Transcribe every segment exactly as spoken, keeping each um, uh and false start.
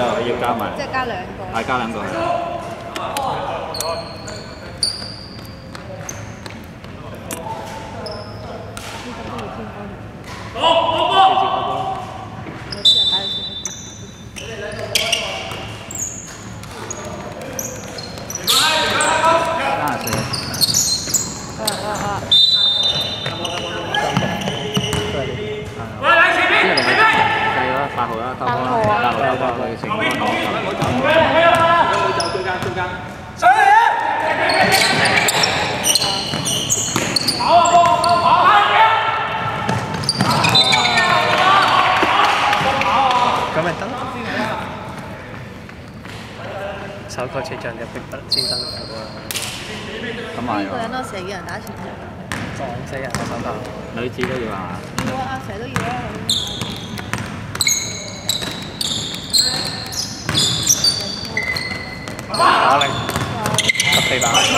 要加埋。 即係加兩個。 係加兩個係。 好，好波。 八號啦，八號啦，八號啦，八號嘅情況。中間中間。上嚟啊！跑啊波！跑跑跑！咁咪得？手球車仗就逼得先辛苦啊！咁咪。呢個人都成日叫人打前場。撞死人啊！手球。女子都要啊？要啊，成日都要啊。 打零十四板，十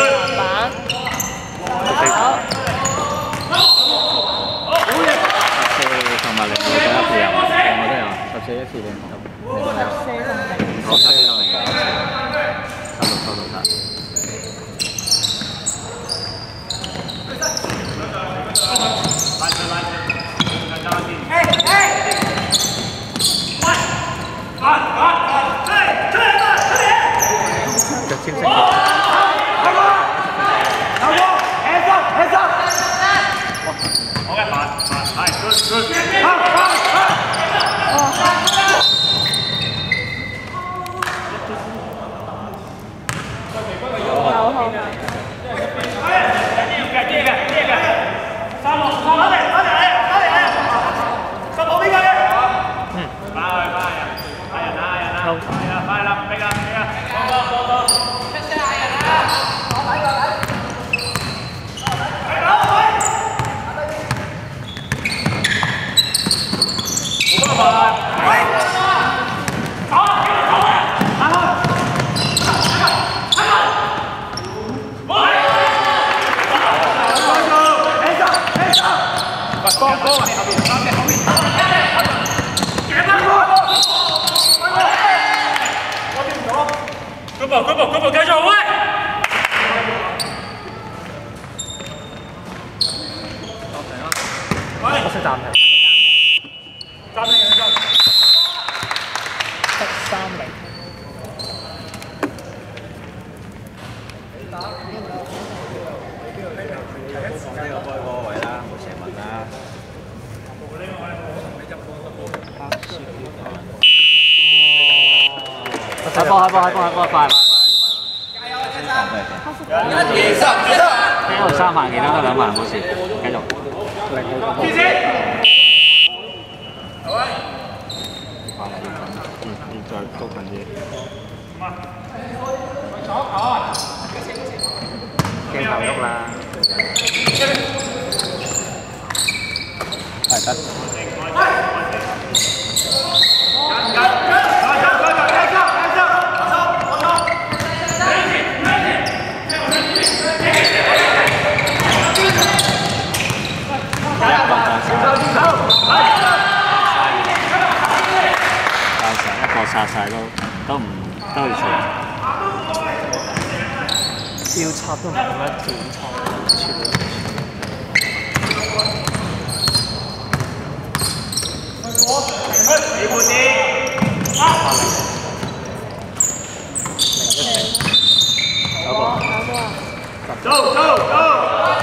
四板，十四同埋零我都一次有，我都有十四一次零十，十四同零，十四同零九，收到收到晒。哎哎，快，快快，哎，出来吧，出来！ 就簽識。有個，有個 ，hands up hands up。好嘅，反反係 good good。好好好。好好。呢個呢個呢個，三號三號，攞嚟攞嚟攞嚟，十號邊個嘅？嗯。翻去翻去，嗌人啦嗌人啦，係啊，翻去啦，俾啦俾啦，幫幫幫幫。 Good ball, good ball, good ball， 繼續喂！我識暫停。暫停兩陣。七三零。呢個開波位啦，冇射門啦。開波開波開波開波快快快！加油啊！一二三，記得。一路三萬，其他都兩萬，冇事，繼續。零。好啊！嗯嗯，再捉近啲。鏡頭喐啦。係得。殺曬都都唔都要錯，標插都唔咁樣斷錯，全部。你部啲，八零，零一零，九個，走走走。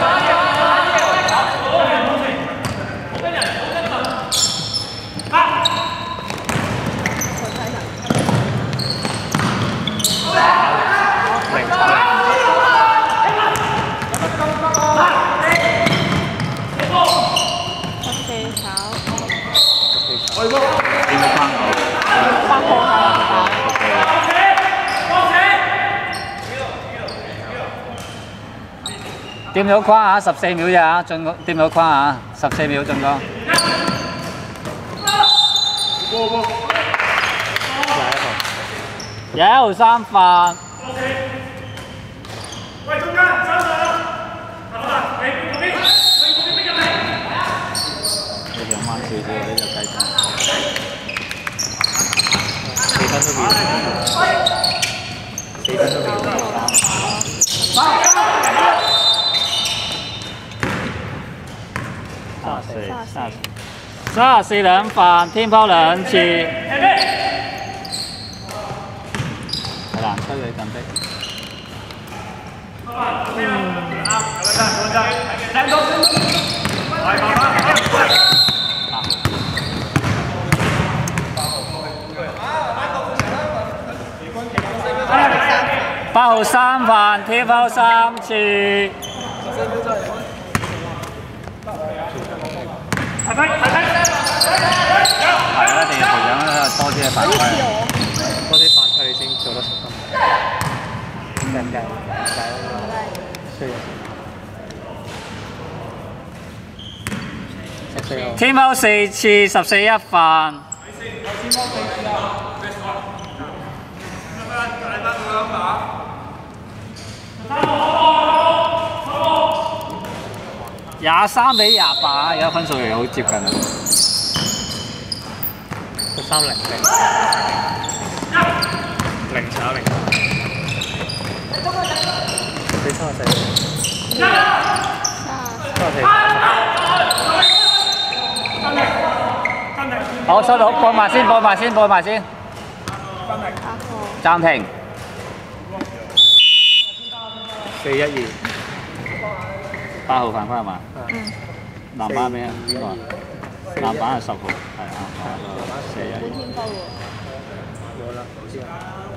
掂到框啊！十四秒咋？進攻掂到框啊！十四秒進攻。有三發。喂，中間三發啊！你嗰邊，你嗰邊逼入嚟。你上翻少少，你就計數。四分都四分都未到。三十四，三十。三十四兩飯，天拋兩次。係難推佢咁逼。八號三飯，天拋三次。係咪？係咪？係啊，一定要培養多啲嘅犯規，多啲犯規你先做得成功。計唔計？唔計咯，需要。十四號。天拋四次，十四一飯。廿三比廿八，而家分數又好接近。十三零零零炒零。四三十四。三十四。好，收到，播埋先，播埋先，播埋先。暫停。四一二。八號犯規係嘛？嗯。籃板咩啊？邊個啊？籃板係十號，係啊。四一。半天波喎。冇啦，唔知啊。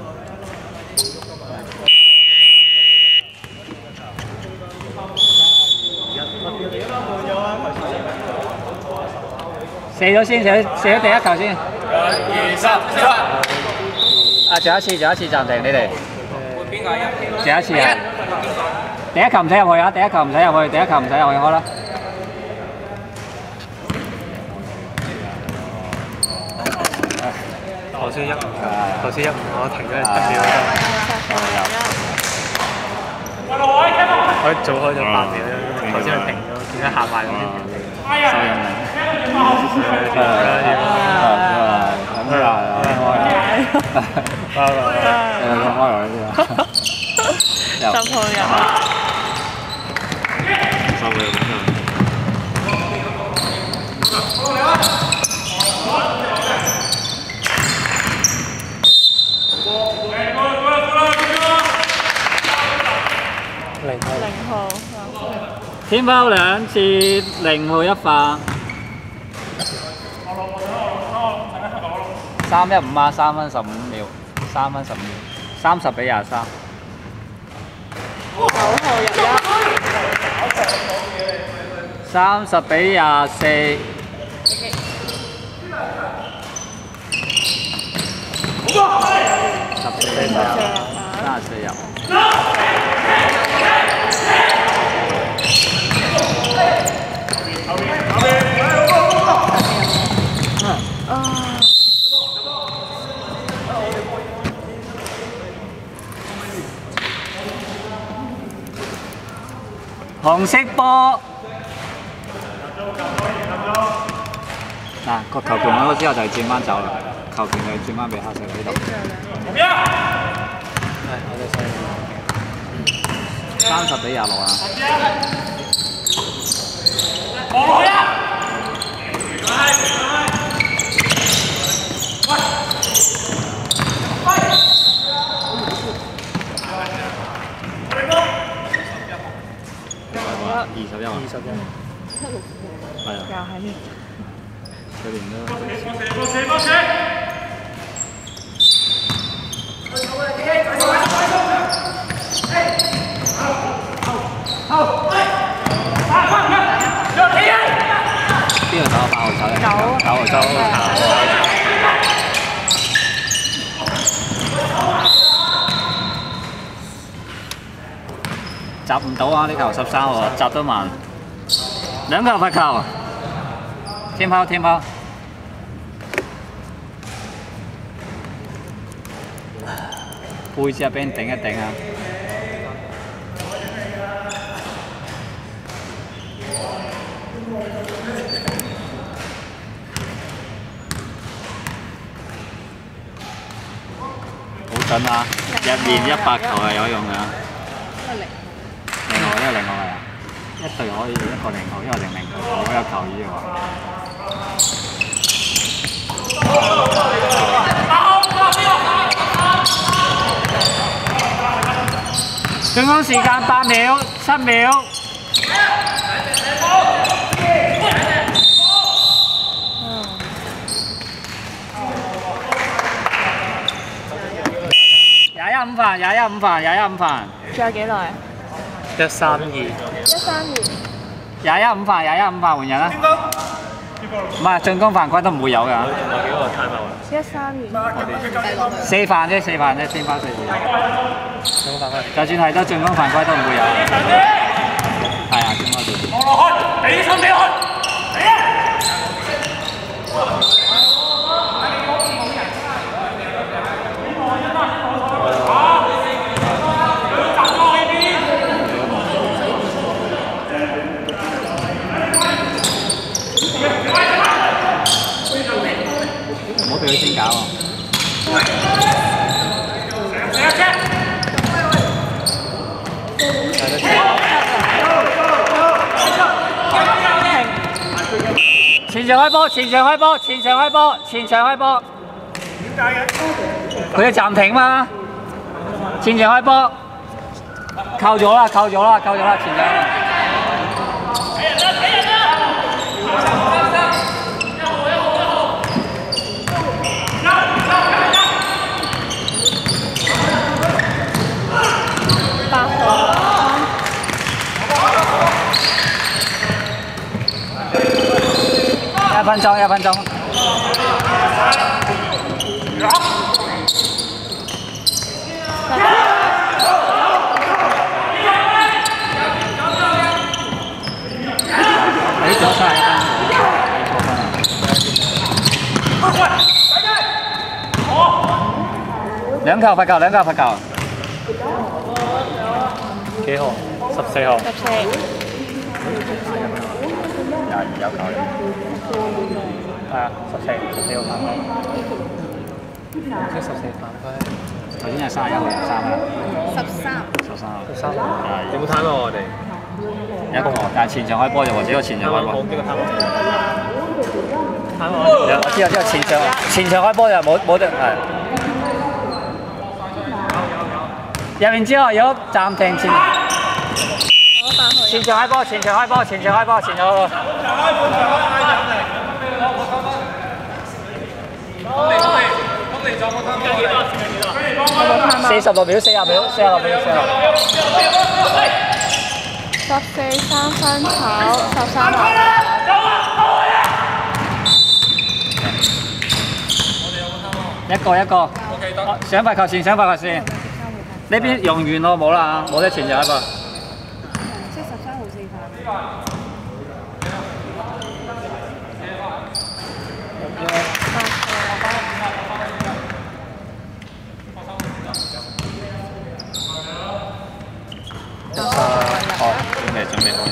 射咗先，射射咗第一球先。二十七。啊，仲有一次，仲有一次暫停，你哋。換邊個啊？仲有一次啊！第一球唔使入去啊！第一球唔使入去，第一球唔使入去開啦。頭先一，頭先一，我停咗一秒鐘。我做開咗八秒啫，頭先佢停咗，點解下埋咗先停？收人名。誒誒咁啊，開啊！開啦！誒，開來先啊！十號人。收佢咁樣。零號。零號。天拋兩次，零號一發。三一五啊，三分十五秒，三分十五秒，三十比廿三。九號入一。三十比廿四。十四比三十四入。紅色波。嗱，個球權攞咗之後就係轉翻走啦，球權就轉翻俾黑色呢度。係，我哋細。三十比廿六啊！望落去啊！二十一啊！二十一。七六。係啊。又係呢？佢連都。邊個手八號手咧？九。九號手。集唔到啊！呢球十三號集得慢，兩球罰球，天拋天拋，背脊俾人頂一頂啊！ 真啊！一年一百球係有用㗎。另外咧，另外係啊，一隊可以一個零號，一個零零號，如果有球衣嘅話。進攻時間八秒、七秒。廿一五分，廿一五分，廿一五分。 仲有幾耐啊？ 一三二。 一三二。 廿一五分，廿一五分換人啦。唔係進攻犯規都唔會有㗎。 仲有幾個 time out 啊？ 一三二。 四犯啫，四犯啫，先翻四次。 進攻犯規。 就算係都進攻犯規都唔會有。係啊，進攻隊。 望落去，俾心俾佢，嚟啊！ 唔好俾佢先搞啊！前場開波，前場開波，前場開波，前場開波。點解嘅？佢要暫停嘛？前場開波，扣咗啦，扣咗啦，扣咗啦，前場。一分鐘，一分鐘。你做晒兩球罰球，兩球罰球。 幾號？十四號。 十四。 廿二有球。 係啊，十四，十四號犯規。即係十四犯規。 頭先係三十一號，三啊。 十三。 十三。 十三。有冇攤啊？我哋一個，但係前場開波就或者個前場開波。 冇幾個攤啊？攤啊！ 我知啊，知啊，前場前場開波就冇冇得係。入面之後如果暫停前。前場開波，前場開波，前場開波，前場開波。四十六秒，四十秒，四十六秒，四十六。 十四三分跑，十三跑。 一個一個。上罰球線，上罰球線。呢邊用完咯，冇啦冇得前場開波。 即係十三號四犯。 哦，準備準備開。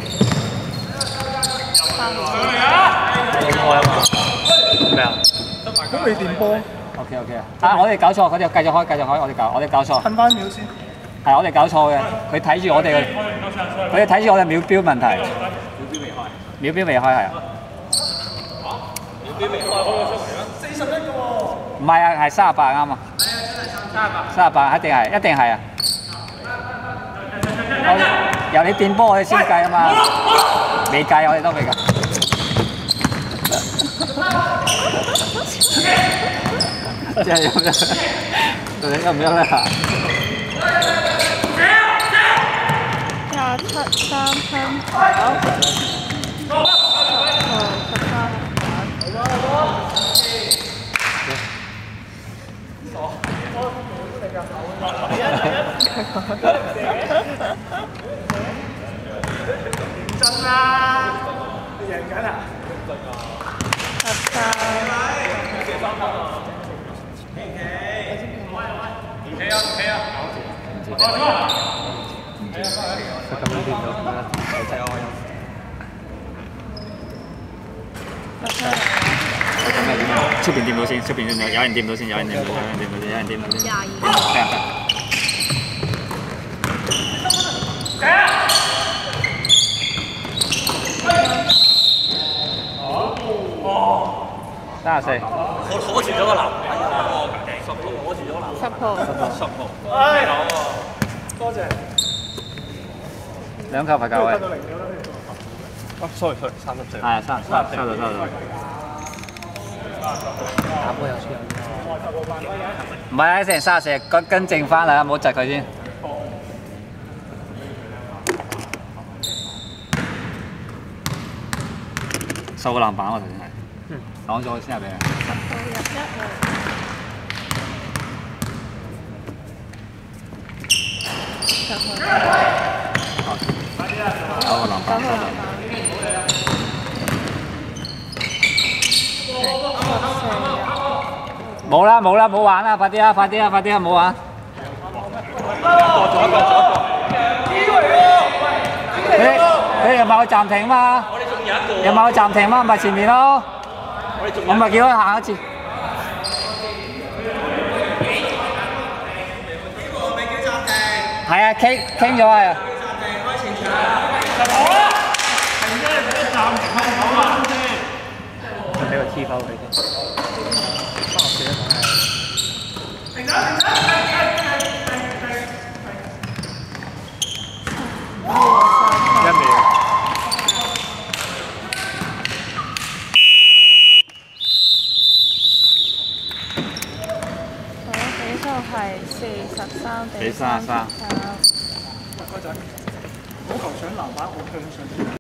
點開啊嘛？咩啊？ 咁未電波 OK OK 啊！啊，我哋搞錯，佢哋繼續開，繼續開，我哋搞，我哋搞錯。 趁翻秒先。 係我哋搞錯嘅，佢睇住我哋嘅，佢哋睇住我哋秒標問題。秒標未開。秒標未開係啊。秒標未開開咗出嚟啦。四十一個喎。唔係啊，係三十八啱啊。三十八。三十八一定係，一定係啊。我由你電波我哋先計啊嘛，未計我哋都未計。即係咁樣，到底得唔得咧？ 廿七三分跑，十號十三真啦，你贏緊啊！ 十三。 企啊企啊！ 佢咁樣變咗點咧？係真係開咁咪點？ 出邊掂到先，出邊有有人掂到先，有人掂到，有人掂到先，有人掂到先。廿二。係啊係。三十四。我攞住咗個籃，十號攞住咗個籃。 十號。 十號。 唉，多謝。 兩球罰球位。 啊 ，sorry sorry， 三十四。 係啊，三三收到收到。打波有輸有輸。唔係啊，成三十四，跟跟正翻啦，唔好窒佢先。收個籃板喎，頭先係。嗯。擋咗先入嚟。 十號入一號。十號。 收個籃板。收個籃板。冇啦冇啦冇玩啦，快啲啊快啲啊快啲啊，唔好玩！你你又咪去暫停嘛？又咪去暫停嘛？咪前面咯，我咪叫佢行一次。係啊，傾傾咗係啊。俾個 T 包佢先。 係四十三比三十三。 嗰陣，嗰球上籃板，我向上。